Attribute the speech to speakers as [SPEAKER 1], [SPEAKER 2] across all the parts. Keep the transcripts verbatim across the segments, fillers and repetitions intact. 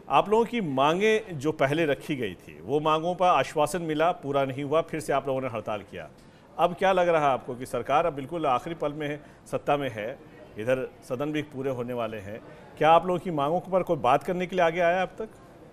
[SPEAKER 1] आप लोगों की मांगे जो पहले रखी गई थी वो मांगों पर आश्वासन मिला, पूरा नहीं हुआ, फिर से आप लोगों ने हड़ताल किया। अब क्या लग रहा है आपको कि सरकार अब बिल्कुल आखिरी पल में है, सत्ता में है, इधर सदन भी पूरे होने वाले हैं, क्या आप लोगों की मांगों पर कोई बात करने के लिए आगे आया अब तक?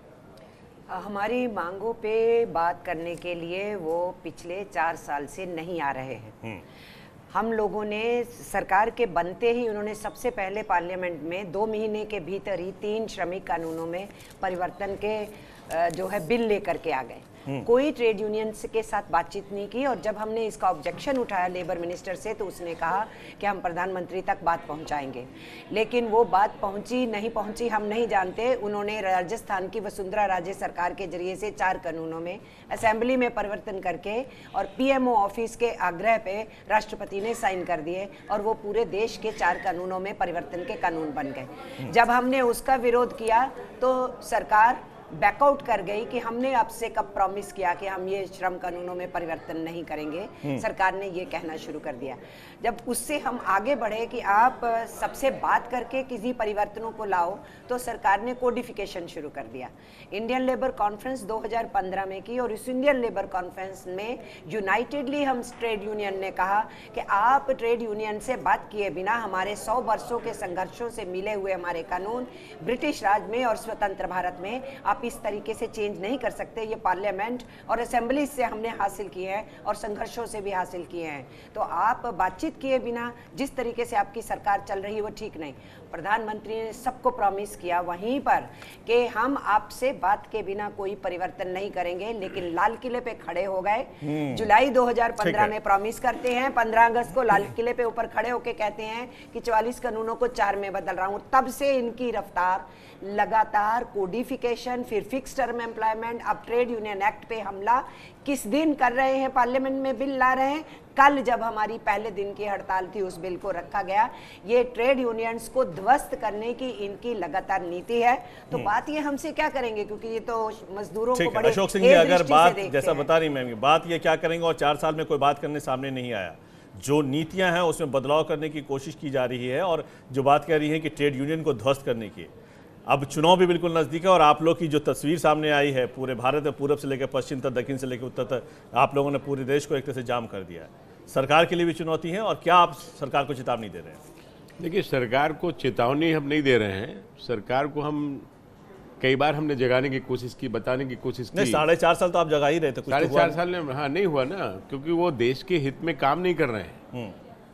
[SPEAKER 2] हमारी मांगों पे बात करने के लिए वो पिछले चार साल से नहीं आ रहे हैं। हम लोगों ने सरकार के बनते ही उन्होंने सबसे पहले पार्लियामेंट में दो महीने के भीतर ही तीन श्रमिक कानूनों में परिवर्तन के जो है बिल लेकर के आ गए। कोई ट्रेड यूनियंस के साथ बातचीत नहीं की, और जब हमने इसका ऑब्जेक्शन उठाया लेबर मिनिस्टर से तो उसने कहा कि हम प्रधानमंत्री तक बात पहुंचाएंगे, लेकिन वो बात पहुंची नहीं पहुंची हम नहीं जानते। उन्होंने राजस्थान की वसुंधरा राजे सरकार के जरिए से चार कानूनों में असेंबली में परिवर्तन करके और पीएमओ ऑफिस के आग्रह पे राष्ट्रपति ने साइन कर दिए, और वो पूरे देश के चार कानूनों में परिवर्तन के कानून बन गए। जब हमने उसका विरोध किया तो सरकार बैकआउट कर गई कि हमने आपसे कब प्रॉमिस किया कि हम ये श्रम कानूनों में परिवर्तन नहीं करेंगे। सरकार ने ये कहना शुरू कर दिया। जब उससे हम आगे बढ़े कि आप सबसे बात करके किसी परिवर्तनों को लाओ, तो सरकार ने कोडिफिकेशन शुरू कर दिया। इंडियन लेबर कॉन्फ्रेंस दो हज़ार पंद्रह में की, और इस इंडियन लेबर कॉन्फ्रेंस में यूनाइटेडली हम ट्रेड यूनियन ने कहा कि आप ट्रेड यूनियन से बात किए बिना हमारे सौ वर्षों के संघर्षों से मिले हुए हमारे कानून ब्रिटिश राज में और स्वतंत्र भारत में आप इस तरीके से चेंज नहीं कर सकते। ये पार्लियामेंट और असेंबली से हमने हासिल किए हैं और संघर्षों से भी हासिल किए हैं। तो आप बातचीत किए बिना जिस तरीके से आपकी सरकार चल रही है वो ठीक नहीं। प्रधानमंत्री ने सबको प्रॉमिस किया वहीं पर कि हम आपसे बात के बिना कोई परिवर्तन नहीं करेंगे, लेकिन लाल किले पे खड़े हो गए। जुलाई दो हज़ार पंद्रह में प्रॉमिस करते हैं, पंद्रह अगस्त को लाल किले पे ऊपर खड़े होके कहते हैं कि चौवालीस कानूनों को चार में बदल रहा हूं। तब से इनकी रफ्तार लगातार कोडिफिकेशन, फिर फिक्स टर्म एम्प्लॉयमेंट, अब ट्रेड यूनियन एक्ट पे हमला किस दिन कर रहे हैं, पार्लियामेंट में बिल ला रहे हैं। कल जब हमारी पहले दिन की हड़ताल थी उस बिल को रखा गया। ये ट्रेड यूनियंस को ध्वस्त करने की इनकी लगातार नीति है। तो बात ये हमसे क्या करेंगे, क्योंकि ये तो मजदूरों को बड़े
[SPEAKER 1] अशोक सिंह जी, अगर बात जैसा बता रही मैम, बात ये क्या करेंगे और चार साल में कोई बात करने सामने नहीं आया। जो नीतियां हैं उसमें बदलाव करने की कोशिश की जा रही है, और जो बात कह रही है कि ट्रेड यूनियन को ध्वस्त करने की, अब चुनाव भी बिल्कुल नज़दीक है और आप लोग की जो तस्वीर सामने आई है पूरे भारत में, पूरब से लेकर पश्चिम तक, दक्षिण से लेकर उत्तर तक, आप लोगों ने पूरे देश को एक तरह से जाम कर दिया है। सरकार के लिए भी चुनौती है, और क्या आप सरकार को चेतावनी दे रहे हैं?
[SPEAKER 3] देखिए, सरकार को चेतावनी हम नहीं दे रहे हैं। सरकार को हम कई बार हमने जगाने की कोशिश की, बताने की कोशिश की।
[SPEAKER 1] साढ़े चार साल तो आप जगा ही रहे थे।
[SPEAKER 3] साढ़े चार साल में हाँ नहीं हुआ ना, क्योंकि वो देश के हित में काम नहीं कर रहे हैं।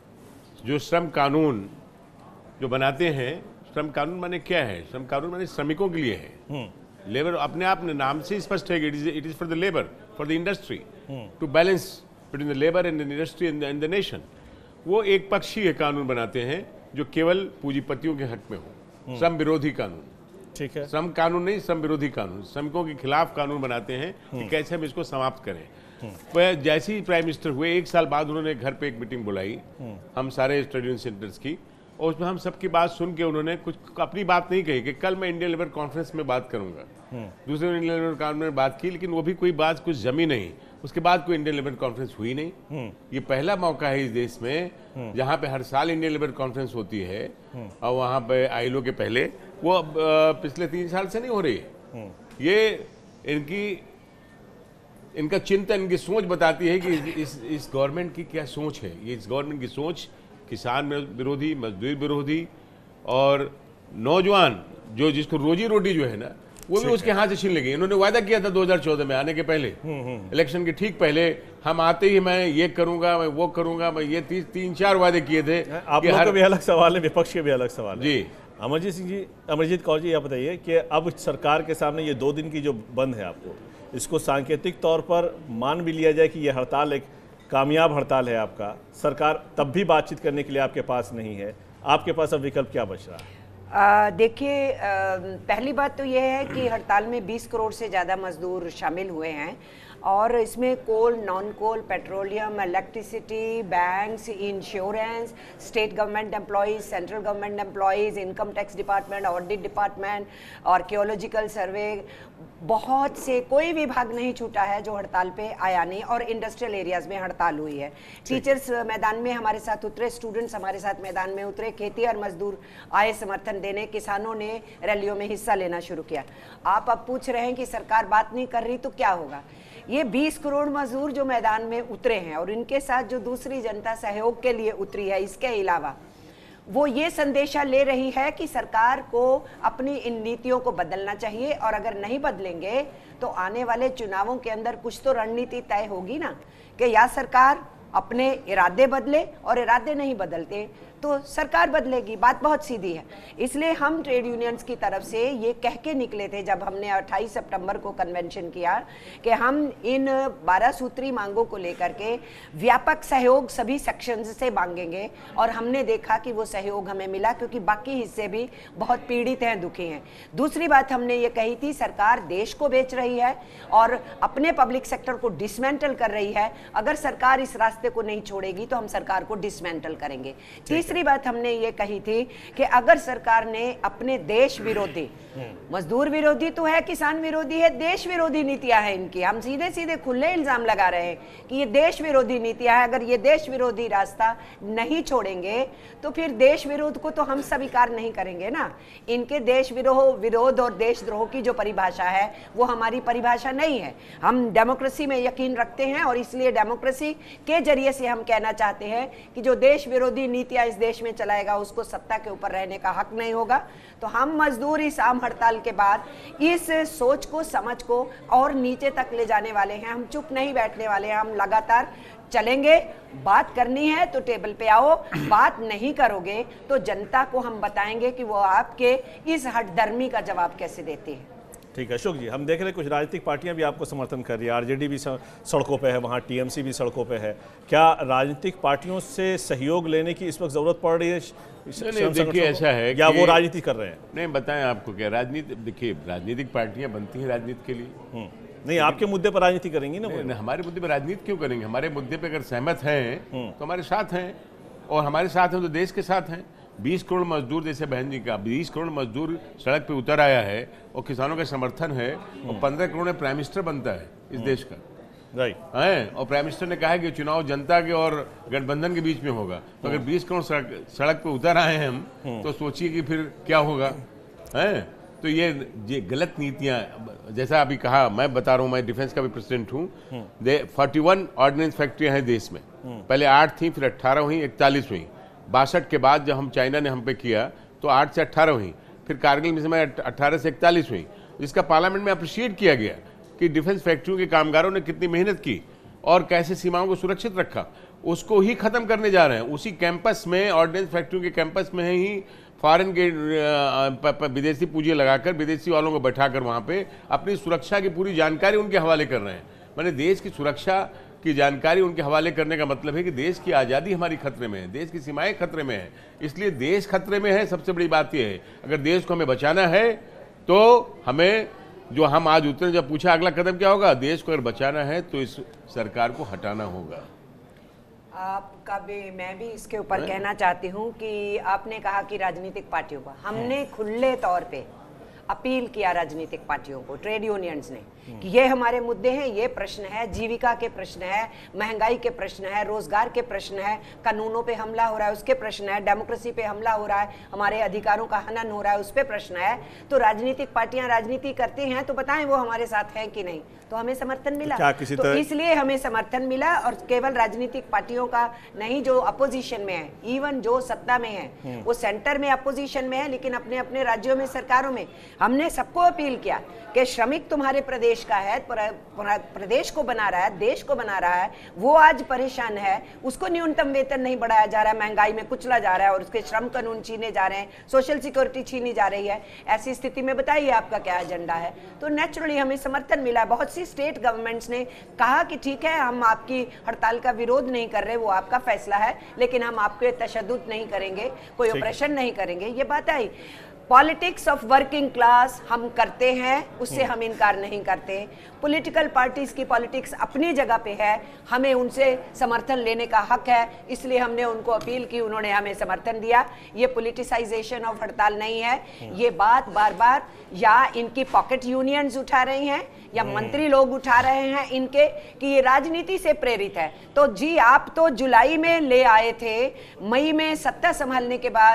[SPEAKER 3] जो श्रम कानून जो बनाते हैं, श्रम कानून माने क्या है? श्रम कानून माने श्रमिकों के लिए है। लेबर अपने आप ने नाम से स्पष्ट है कि it is it is for the labour, for the industry, to balance between the labour and the industry and the nation. वो एक पक्षीय कानून बनाते हैं जो केवल पूंजीपतियों के हक में हो। श्रम विरोधी कानून, ठीक है, श्रम कानून नहीं, श्रम विरोधी कानून। श्रमिकों के खिलाफ कानून बनाते हैं कि कैसे हम इसको समाप्त करें। वह जैसे ही प्राइम मिनिस्टर हुए एक साल बाद उन्होंने घर पे एक मीटिंग बुलाई हम सारे ट्रेड यूनियन सेंटर्स की, और उसमें हम सबकी बात सुन के उन्होंने कुछ अपनी बात नहीं कही कि कल मैं इंडियन लेबर कॉन्फ्रेंस में बात करूंगा। दूसरे इंडियन लेबर कॉन्फ्रेंस में बात की, लेकिन वो भी कोई बात कुछ जमी नहीं। उसके बाद कोई इंडियन लेबर कॉन्फ्रेंस हुई नहीं। ये पहला मौका है इस देश में जहां पे हर साल इंडियन लेबर कॉन्फ्रेंस होती है, और वहां पे आईएलओ के पहले वो पिछले तीन साल से नहीं हो रही है। ये इनकी इनका चिंतन, इनकी सोच बताती है कि इस इस गवर्नमेंट की क्या सोच है। ये इस गवर्नमेंट की सोच किसान विरोधी, मजदूर विरोधी, और नौजवान जो जिसको रोजी रोटी जो है ना वो भी उसके हाथ से छीन लेगी। इन्होंने वादा किया था दो हज़ार चौदह में आने के पहले, इलेक्शन के ठीक पहले, हम आते ही मैं ये करूंगा, मैं वो करूंगा, मैं ये ती, तीन चार वादे किए थे।
[SPEAKER 1] आप लोगों का भी अलग सवाल है, विपक्ष के भी अलग सवाल है।
[SPEAKER 3] जी
[SPEAKER 1] अमरजीत सिंह जी, अमरजीत कौर जी, आप बताइए कि अब सरकार के सामने ये दो दिन की जो बंद है, आपको इसको सांकेतिक तौर पर मान भी लिया जाए कि ये हड़ताल एक कामयाब हड़ताल है आपका, सरकार तब भी बातचीत करने के लिए आपके पास नहीं है, आपके पास अब विकल्प क्या बच रहा है?
[SPEAKER 2] देखिए, पहली बात तो यह है कि हड़ताल में बीस करोड़ से ज़्यादा मजदूर शामिल हुए हैं, और इसमें coal, non coal, petroleum, electricity, banks, insurance, state government employees, central government employees, income tax department, audit department, archaeological survey, बहुत से, कोई विभाग नहीं छूटा है जो हड़ताल पे आया नहीं। और इंडस्ट्रियल एरियाज में हड़ताल हुई है। टीचर्स मैदान में हमारे साथ उतरे, स्टूडेंट्स हमारे साथ मैदान में उतरे, खेती और मजदूर आए समर्थन समर्थन देने किसानों ने रैलियों में हिस्सा लेना शुरू किया। आप अब पूछ रहे हैं कि सरकार बात नहीं कर रही तो क्या होगा। ये बीस करोड़ मजदूर जो मैदान में उतरे हैं और इनके साथ जो दूसरी जनता सहयोग के लिए उतरी है, इसके अलावा वो ये संदेशा ले रही है कि सरकार को अपनी इन नीतियों को बदलना चाहिए, और अगर नहीं बदलेंगे तो आने वाले चुनावों के अंदर कुछ तो रणनीति तय होगी ना, कि या सरकार अपने इरादे बदले, और इरादे नहीं बदलते तो सरकार बदलेगी। बात बहुत सीधी है। इसलिए हम ट्रेड यूनियंस की तरफ से ये कह के निकले थे जब हमने अट्ठाईस सितंबर को कन्वेंशन किया कि हम इन बारह सूत्री मांगों को लेकर के व्यापक सहयोग सभी सेक्शन से मांगेंगे, और हमने देखा कि वो सहयोग हमें मिला, क्योंकि बाकी हिस्से भी बहुत पीड़ित हैं, दुखी हैं। दूसरी बात हमने ये कही थी, सरकार देश को बेच रही है और अपने पब्लिक सेक्टर को डिसमेंटल कर रही है। अगर सरकार इस रास्ते को नहीं छोड़ेगी तो हम सरकार को डिसमेंटल करेंगे। तीसरी बात हमने ये कही थी कि अगर सरकार ने अपने देश विरोधी, मजदूर विरोधी तो है, किसान विरोधी है, देश विरोधी नीतियां हैं इनकी, हम सीधे सीधे खुले इल्जाम लगा रहे हैं कि ये देश विरोधी नीतियां हैं। अगर ये देश विरोधी रास्ता नहीं छोड़ेंगे तो फिर देश विरोध को तो हम स्वीकार नहीं करेंगे ना। इनके देश विरोध विरोध और देशद्रोह की जो परिभाषा है वो हमारी परिभाषा नहीं है। हम डेमोक्रेसी में यकीन रखते हैं, और इसलिए डेमोक्रेसी के जरिए से हम कहना चाहते हैं कि जो देश विरोधी नीतियां इस देश में चलाएगा उसको सत्ता के ऊपर रहने का हक नहीं होगा। तो हम मजदूर इस आम हड़ताल के बाद इस सोच को, समझ को और नीचे तक ले जाने वाले हैं। हम चुप नहीं बैठने वाले हैं, हम लगातार चलेंगे। बात करनी है तो टेबल पे आओ, बात नहीं करोगे तो जनता को हम बताएंगे कि वो आपके इस हठधर्मी का जवाब कैसे देती है।
[SPEAKER 1] ठीक है अशोक जी, हम देख रहे हैं कुछ राजनीतिक पार्टियां भी आपको समर्थन कर रही है, आरजेडी भी सड़कों पे है, वहाँ टीएमसी भी सड़कों पे है। क्या राजनीतिक पार्टियों से सहयोग लेने की इस वक्त जरूरत पड़ रही है?
[SPEAKER 3] देखिए ऐसा है
[SPEAKER 1] या वो राजनीति कर रहे हैं?
[SPEAKER 3] नहीं, बताएं आपको क्या राजनीति। देखिए राजनीतिक पार्टियां बनती हैं राजनीति के लिए।
[SPEAKER 1] नहीं, आपके मुद्दे पर राजनीति करेंगी ना?
[SPEAKER 3] नहीं, हमारे मुद्दे पर राजनीति क्यों करेंगे? हमारे मुद्दे पे अगर सहमत हैं तो हमारे साथ हैं, और हमारे साथ हैं तो देश के साथ हैं। बीस करोड़ मजदूर, जैसे बहन जी का बीस करोड़ मजदूर सड़क पे उतर आया है और किसानों का समर्थन है, और पंद्रह करोड़ में प्राइम मिनिस्टर बनता है इस देश का,
[SPEAKER 1] राइट
[SPEAKER 3] है, और प्राइम मिनिस्टर ने कहा है कि चुनाव जनता के और गठबंधन के बीच में होगा। तो अगर बीस करोड़ सड़क सड़क पे उतर आए हैं हम, तो सोचिए कि फिर क्या होगा, है। तो ये ये गलत नीतियां, जैसा अभी कहा, मैं बता रहा हूँ, मैं डिफेंस का भी प्रेसिडेंट हूँ। फोर्टी वन ऑर्डिनेंस फैक्ट्रियां हैं देश में, पहले आठ थी, फिर अट्ठारह हुई, इकतालीस हुई। बासठ के बाद जब हम चाइना ने हम पे किया तो आठ से अट्ठारह हुई, फिर कारगिल मिशन में अट्ठारह से इकतालीस हुई, जिसका पार्लियामेंट में अप्रिशिएट किया गया कि डिफेंस फैक्ट्रियों के कामगारों ने कितनी मेहनत की और कैसे सीमाओं को सुरक्षित रखा। उसको ही खत्म करने जा रहे हैं। उसी कैंपस में, ऑर्डिनेंस फैक्ट्रियों के कैंपस में ही फॉरेन के विदेशी पूंजी लगाकर, विदेशी वालों को बैठाकर वहाँ पे अपनी सुरक्षा की पूरी जानकारी उनके हवाले कर रहे हैं। मैंने देश की सुरक्षा की जानकारी उनके हवाले करने का मतलब है कि देश की आज़ादी हमारी खतरे में है, देश की सीमाएं खतरे में है। इसलिए देश खतरे में है, सबसे बड़ी बात यह है। अगर देश को हमें बचाना है तो हमें, जो हम आज उतरे, जब पूछा अगला कदम क्या होगा, देश को अगर बचाना है तो इस सरकार को हटाना होगा।
[SPEAKER 2] आपका भी, मैं भी इसके ऊपर कहना चाहती हूँ कि आपने कहा कि राजनीतिक पार्टियों का, हमने खुले तौर पे अपील किया राजनीतिक पार्टियों को, ट्रेड यूनियंस ने, कि ये हमारे मुद्दे हैं, ये प्रश्न है, जीविका के प्रश्न है, महंगाई के प्रश्न है, रोजगार के प्रश्न है, कानूनों पे हमला हो रहा है उसके प्रश्न है, डेमोक्रेसी पे हमला हो रहा है, हमारे अधिकारों का हनन हो रहा है उस पे प्रश्न है। तो राजनीतिक पार्टियां राजनीति करती हैं तो बताएं वो हमारे साथ हैं कि नहीं। तो हमें समर्थन मिला, तो इसलिए हमें समर्थन मिला। और केवल राजनीतिक पार्टियों का नहीं, जो अपोजिशन में है, इवन जो सत्ता में है, वो सेंटर में अपोजिशन में है, लेकिन अपने अपने राज्यों में, सरकारों में, हमने सबको अपील किया कि श्रमिक तुम्हारे प्रदेश का है, प्रदेश को बना रहा है, देश को बना रहा है, वो आज परेशान है, उसको न्यूनतम वेतन नहीं बढ़ाया जा रहा है, महंगाई में कुचला जा रहा है, और उसके श्रम कानून छीने जा रहे हैं, सोशल सिक्योरिटी छीनी जा रही है। ऐसी स्थिति में बताइए आपका क्या एजेंडा है। तो नेचुरली हमें समर्थन मिला। बहुत सी स्टेट गवर्नमेंट्स ने कहा कि ठीक है, हम आपकी हड़ताल का विरोध नहीं कर रहे, वो आपका फैसला है, लेकिन हम आपके तशद्दुद नहीं करेंगे, कोई ऑपरेशन नहीं करेंगे। ये बात आई। पॉलिटिक्स ऑफ वर्किंग क्लास हम करते हैं, उससे हम इनकार नहीं करते। पॉलिटिकल पार्टीज की पॉलिटिक्स अपनी जगह पे है, हमें उनसे समर्थन लेने का हक है, इसलिए हमने उनको अपील की, उन्होंने हमें समर्थन दिया। ये पॉलिटिसाइजेशन ऑफ हड़ताल नहीं है। ये बात बार बार या इनकी पॉकेट यूनियंस उठा रही हैं या मंत्री लोग उठा रहे हैं इनके, कि ये राजनीति से प्रेरित है। तो जी, आप तो जुलाई में ले आए थे, मई में सत्ता संभालने के बाद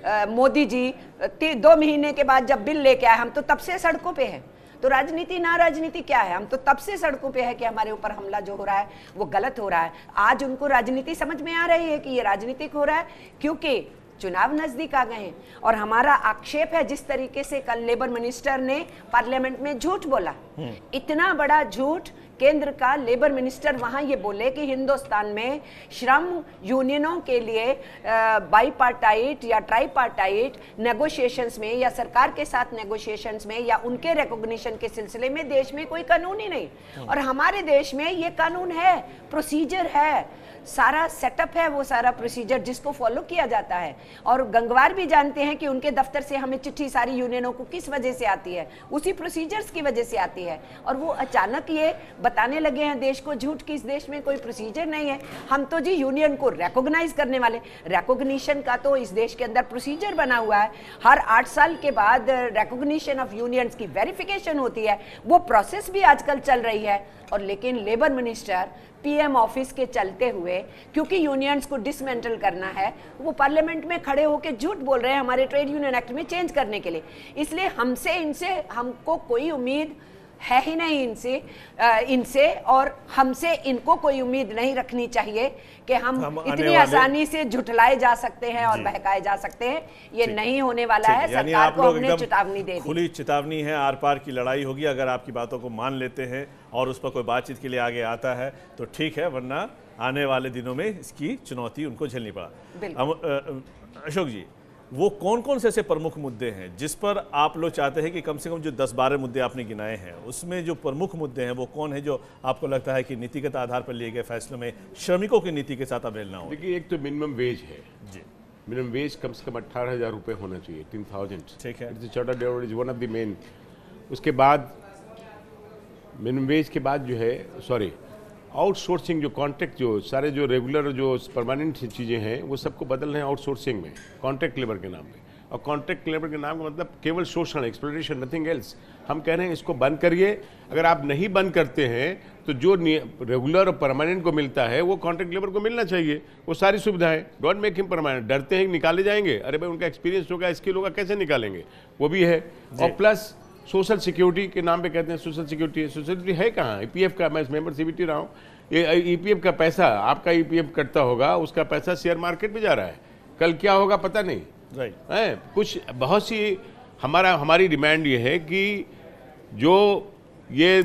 [SPEAKER 2] आ, मोदी जी दो महीने के बाद जब बिल लेके आए, हम तो तब से सड़कों पे हैं। तो राजनीति ना राजनीति क्या है, हम तो तब से सड़कों पे है कि हमारे ऊपर हमला जो हो रहा है वो गलत हो रहा है। आज उनको राजनीति समझ में आ रही है कि ये राजनीतिक हो रहा है, क्योंकि चुनाव नजदीक आ गए हैं। और हमारा आक्षेप है जिस तरीके से कल लेबर मिनिस्टर ने पार्लियामेंट में झूठ बोला, इतना बड़ा झूठ। केंद्र का लेबर मिनिस्टर वहां ये बोले कि हिंदुस्तान में श्रम यूनियनों के लिए बाईपार्टाइट या ट्राईपार्टाइट नेगोशिएशंस में या सरकार के साथ नेगोशिएशंस में या उनके रिकॉग्निशन के सिलसिले में देश में कोई कानून ही नहीं। और हमारे देश में ये कानून है, प्रोसीजर है, सारा सेटअप है, वो सारा प्रोसीजर जिसको फॉलो किया जाता है। और गंगवार भी जानते हैं कि उनके दफ्तर से हमें चिट्ठी सारी यूनियनों को किस वजह से आती है, उसी प्रोसीजर्स की वजह से आती है। और वो अचानक ये बताने लगे हैं देश को झूठ कि इस देश में कोई प्रोसीजर नहीं है। हम तो जी यूनियन को रिकॉग्नाइज करने वाले, रिकॉग्निशन का तो इस देश के अंदर प्रोसीजर बना हुआ है। हर आठ साल के बाद रिकॉग्निशन ऑफ यूनियंस की वेरिफिकेशन होती है, वो प्रोसेस भी आजकल चल रही है। और लेकिन लेबर मिनिस्टर पीएम ऑफिस के चलते हुए, क्योंकि यूनियंस को डिसमेंटल करना है, वो पार्लियामेंट में खड़े होकर झूठ बोल रहे हैं हमारे ट्रेड यूनियन एक्ट में चेंज करने के लिए। इसलिए हमसे इनसे हमको कोई उम्मीद है ही नहीं इनसे इनसे और हमसे इनको कोई उम्मीद नहीं रखनी चाहिए कि हम, हम इतनी आसानी से झुठलाए जा सकते हैं और बहकाए जा सकते हैं। ये नहीं होने वाला है। सरकार को हमने चेतावनी दे दी,
[SPEAKER 1] खुली चेतावनी है, आर पार की लड़ाई होगी। अगर आपकी बातों को मान लेते हैं और उस पर कोई बातचीत के लिए आगे आता है तो ठीक है, वरना आने वाले दिनों में इसकी चुनौती उनको झेलनी पड़ा। अशोक जी, वो कौन कौन से ऐसे प्रमुख मुद्दे हैं जिस पर आप लोग चाहते हैं कि कम से कम जो दस बारह मुद्दे आपने गिनाए हैं उसमें जो प्रमुख मुद्दे हैं वो कौन है जो आपको लगता है कि नीतिगत आधार पर लिए गए फैसलों में श्रमिकों की नीति के साथ अवहेलना हो?
[SPEAKER 3] देखिए, एक तो मिनिमम वेज है
[SPEAKER 1] जी,
[SPEAKER 3] मिनिमम वेज कम से कम अट्ठारह हजार रुपये होना चाहिए, टीन थाउजेंड।
[SPEAKER 1] ठीक है,
[SPEAKER 3] it's charter development is one of the main. उसके बाद मिनिमम वेज के बाद जो है, सॉरी आउटसोर्सिंग, जो कॉन्ट्रैक्ट, जो सारे जो रेगुलर जो परमानेंट चीज़ें हैं वो सबको बदल रहे हैं आउटसोर्सिंग में, कॉन्ट्रैक्ट लेबर के नाम पे। और कॉन्ट्रैक्ट लेबर के नाम का मतलब केवल शोषण, एक्सप्लॉयटेशन, नथिंग एल्स। हम कह रहे हैं इसको बंद करिए। अगर आप नहीं बंद करते हैं तो जो रेगुलर और परमानेंट को मिलता है वो कॉन्ट्रैक्ट लेबर को मिलना चाहिए, वो सारी सुविधाएं। Don't make him permanent. डरते हैं निकाले जाएंगे, अरे भाई उनका एक्सपीरियंस होगा, स्किल होगा, कैसे निकालेंगे, वो भी है। और प्लस सोशल सिक्योरिटी के नाम पे कहते हैं सोशल सिक्योरिटी, सोशल सिक्योरिटी है कहाँ? ईपीएफ का, मैं मेंबर सीबीटी रहा हूँ, ये ईपीएफ का पैसा, आपका ईपीएफ कटता होगा, उसका पैसा शेयर मार्केट में जा रहा है, कल क्या होगा पता नहीं, राइट है। कुछ बहुत सी हमारा हमारी डिमांड ये है कि जो ये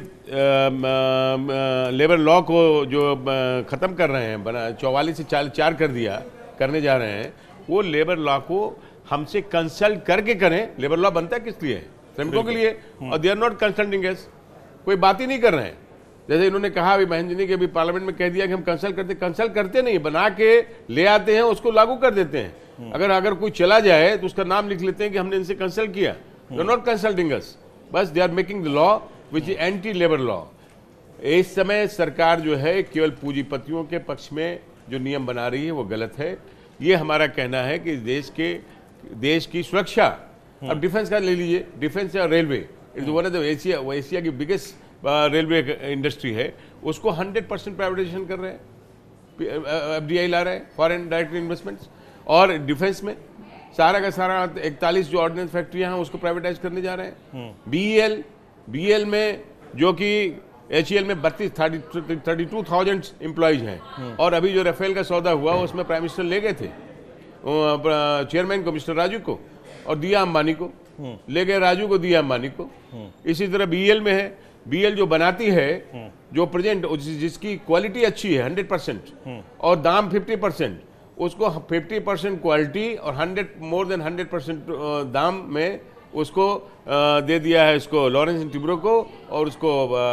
[SPEAKER 3] लेबर लॉ को जो ख़त्म कर रहे हैं, बना चौवालीस से चार चार कर दिया, करने जा रहे हैं, वो लेबर लॉ को हमसे कंसल्ट करके करें। लेबर लॉ बनता है किस लिए? श्रमिकों के लिए। और they are not consulting us, कोई बात ही नहीं कर रहे हैं। जैसे इन्होंने कहा अभी महेंद्र जी ने कि अभी पार्लियामेंट में कह दिया कि हम कंसल्ट करते, कंसल्ट करते नहीं, बना के ले आते हैं, उसको लागू कर देते हैं। अगर अगर कोई चला जाए तो उसका नाम लिख लेते हैं कि हमने इनसे कंसल्ट किया। They are not consulting us, बस they are making the law which is anti labour law. इस समय सरकार जो है केवल पूंजीपतियों के पक्ष में जो नियम बना रही है वो गलत है। ये हमारा कहना है कि देश के देश की सुरक्षा, अब डिफेंस का ले लीजिए, डिफेंस या railway, it's one of the Asia Asia की बिगेस्ट रेलवे इंडस्ट्री है, उसको हंड्रेड परसेंट प्राइवेटाइजेशन कर रहे हैं, एफडीआई ला रहे हैं, फॉरेन डायरेक्ट इन्वेस्टमेंट्स। और डिफेंस में सारा का सारा इकतालीस जो ऑर्डिनेंस फैक्ट्रियां हैं उसको प्राइवेटाइज करने जा रहे हैं। बीईएल बीईएल में जो कि एचईएल में बत्तीस thirty thirty two thousand employees हैं। और अभी जो राफेल का सौदा हुआ उसमें प्राइम मिनिस्टर ले गए थे चेयरमैन को, मिस्टर राजू को, और दिया अंबानी को, ले गए राजू को, दिया अंबानी को। इसी तरह बीईएल में है, बीएल जो बनाती है, जो प्रेजेंट जिसकी क्वालिटी अच्छी है हंड्रेड परसेंट और दाम फिफ्टी परसेंट, उसको फिफ्टी परसेंट क्वालिटी और hundred more than hundred percent दाम में उसको दे दिया है इसको लॉरेंस एंड टिब्रो को और उसको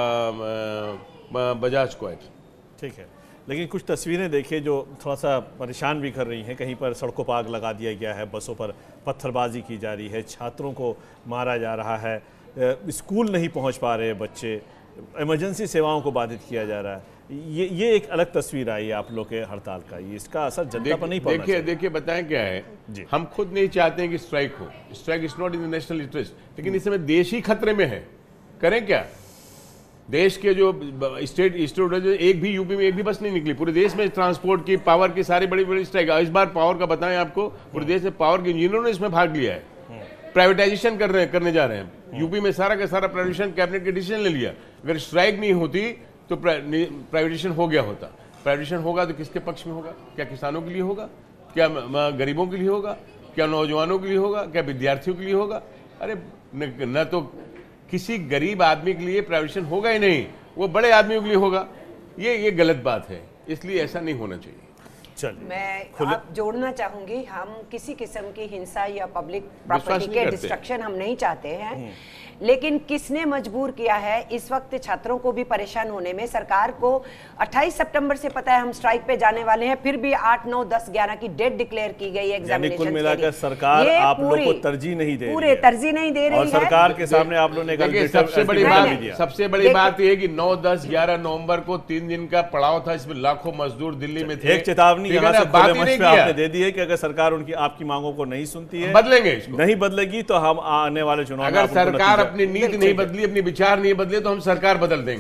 [SPEAKER 3] बजाज को।
[SPEAKER 1] ठीक है, लेकिन कुछ तस्वीरें देखिए जो थोड़ा सा परेशान भी कर रही हैं। कहीं पर सड़कों पर आग लगा दिया गया है, बसों पर पत्थरबाजी की जा रही है, छात्रों को मारा जा रहा है, स्कूल नहीं पहुंच पा रहे बच्चे, इमरजेंसी सेवाओं को बाधित किया जा रहा है। ये ये एक अलग तस्वीर आई है आप लोग के हड़ताल का, ये इसका असर जनता पर नहीं पड़ना चाहिए।
[SPEAKER 3] देखिए देखिए बताएं क्या है जी। हम खुद नहीं चाहते हैं कि स्ट्राइक हो, strike is not in the national interest, लेकिन इस समय देश ही खतरे में है, करें क्या? देश के जो स्टेट स्टेट एक भी यूपी में एक भी बस नहीं निकली। पूरे देश में ट्रांसपोर्ट की, पावर की सारी बड़ी बड़ी स्ट्राइक। इस बार पावर का बताएं आपको, पूरे देश में पावर के इंजीनियरों ने इसमें भाग लिया है। प्राइवेटाइजेशन कर रहे करने जा रहे हैं यूपी में, सारा का सारा प्राइवेटाइजेशन कैबिनेट के डिसीजन ले लिया। अगर स्ट्राइक नहीं होती तो प्राइवेटाइजेशन हो गया होता। प्राइवेटाइजेशन होगा तो किसके पक्ष में होगा? क्या किसानों के लिए होगा? क्या गरीबों के लिए होगा? क्या नौजवानों के लिए होगा? क्या विद्यार्थियों के लिए होगा? अरे न, न तो किसी गरीब आदमी के लिए प्राइवेटाइजेशन होगा ही नहीं, वो बड़े आदमियों के लिए होगा। ये ये गलत बात है, इसलिए ऐसा नहीं होना चाहिए।
[SPEAKER 2] मैं आप जोड़ना चाहूंगी, हम किसी किस्म की हिंसा या पब्लिक प्रॉपर्टी के डिस्ट्रक्शन हम नहीं चाहते हैं, लेकिन किसने मजबूर किया है इस वक्त छात्रों को भी परेशान होने में? सरकार को अट्ठाईस सितंबर से पता है हम स्ट्राइक पे जाने वाले हैं, फिर भी आठ नौ दस ग्यारह की डेट डिक्लेयर की गई एग्जामिनेशन।
[SPEAKER 1] कुल मिलाकर सरकार आप लोगों को तरजीह नहीं दे रही है,
[SPEAKER 2] पूरे तरजीह नहीं दे रही है।
[SPEAKER 1] और सरकार के सामने आप लोगों ने
[SPEAKER 3] सबसे बड़ी बात सबसे बड़ी बात यह है कि नौ दस ग्यारह नवंबर को तीन दिन का पड़ाव था, इसमें लाखों मजदूर दिल्ली में थे।
[SPEAKER 1] एक चेतावनी यहाँ से खुले मंच पे आपने दे दी है कि अगर सरकार उनकी आपकी मांगों को नहीं सुनती है,
[SPEAKER 3] बदलेंगे इसको।
[SPEAKER 1] नहीं बदलेगी तो हम आने वाले चुनाव में,
[SPEAKER 3] अगर सरकार अपनी नीति नहीं बदली, अपनी विचार नहीं बदले, तो हम सरकार बदल देंगे।